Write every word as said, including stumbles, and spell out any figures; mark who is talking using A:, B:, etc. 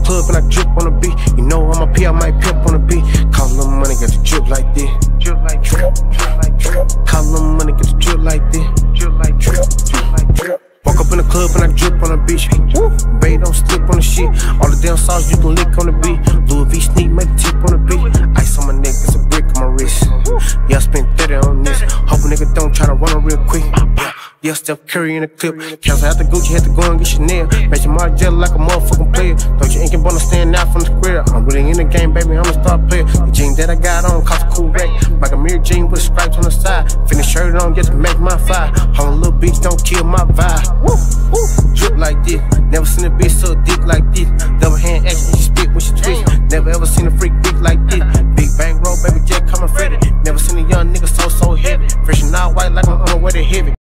A: club and I drip on the beat. You know I'm a P, I might pimp on the beat. Call little money, get the drip like this. Drip like drip, drip like drip. Call little money, get the drip like this. Drip like drip, drip like drip. Walk up in the club and I drip on the beach. Woo, babe, don't slip on the shit. All the damn sauce you can lick on the beat. Louis V sneak, make the tip on the beat. Ice on my neck, it's a brick on my wrist. Yeah, I spent thirty on this. Hope a nigga don't try to run it real quick. Yeah, Steph Curry in the clip. Cancel out the Gucci, had to go and get Chanel. Make your mind jelly like a motherfucking player. Don't you ain't gonna stand out from the square. I'm really in the game, baby, I'm a star player. The jeans that I got on cost a cool rack. Like a mirror jean with stripes on the side. Finish shirt on just to make my fire. Hold a little bitch, don't kill my vibe. Woo, woo, drip like this. Never seen a bitch so dick like this. Double hand action, she spit when she twist. Never ever seen a freak dick like this. Big bang roll, baby, jet coming Freddy. Never seen a young nigga so, so heavy. Fresh and all white like I'm on the way to heavy.